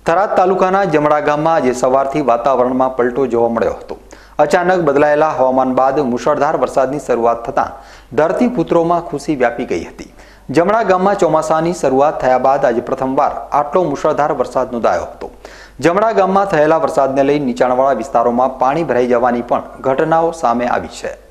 થરાદ તાલુકાના જમણા ગામમાં આજે સવારથી વાતાવરણમાં પલટો જોવા મળ્યો હતો। અચાનક બદલાયેલા હવામાન બાદ મુશળધાર વરસાદની શરૂઆત થતાં ધરતીપુત્રોમાં ખુશી વ્યાપી ગઈ હતી। જમણા ગામમાં ચોમાસાની શરૂઆત થયા બાદ આજે પ્રથમવાર આટલો મુશળધાર વરસાદ નોંધાયો હતો। જમણા ગામમાં થયેલા વરસાદને લઈ નીચાણવાળા વિસ્તારોમાં પાણી ભરાઈ જવાની પણ ઘટનાઓ સામે આવી છે।